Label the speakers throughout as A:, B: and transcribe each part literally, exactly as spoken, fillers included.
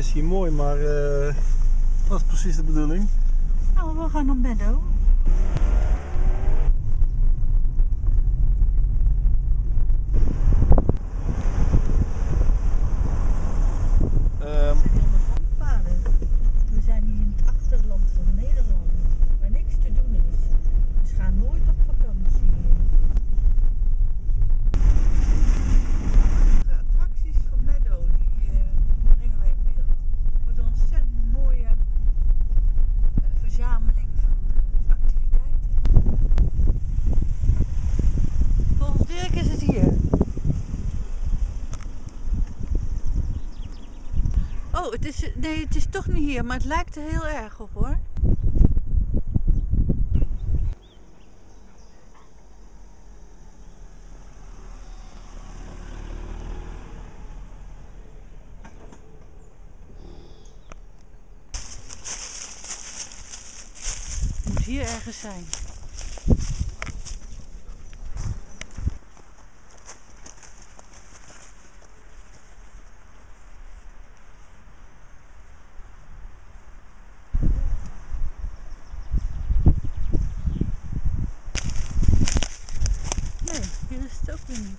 A: is hier mooi, maar uh, wat is precies de bedoeling?
B: Nou, we gaan naar Meadow.
A: Um,
B: we zijn hier in het achterland van Nederland, waar niks te doen is. Dus ga nooit op vakantie. De attracties van Meadow, die uh, brengen wij in beeld. Het wordt een ontzettend mooie uh, verzameling van uh, activiteiten. Volgens Dirk is het hier. Oh, het is, nee, het is toch niet hier, maar het lijkt er heel erg op hoor. Het moet hier ergens zijn. Nee, hier is het ook weer niet.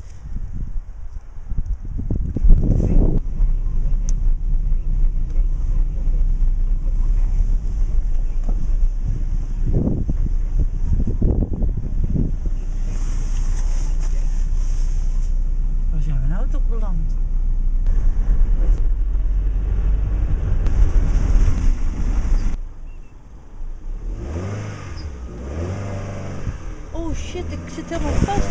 B: Waar zijn we nou toch beland? Oh shit, ik zit helemaal vast.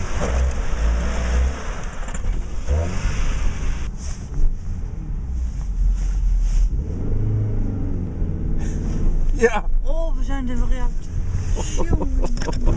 A: Ja.
B: Oh, we zijn er weer uit. Jongen.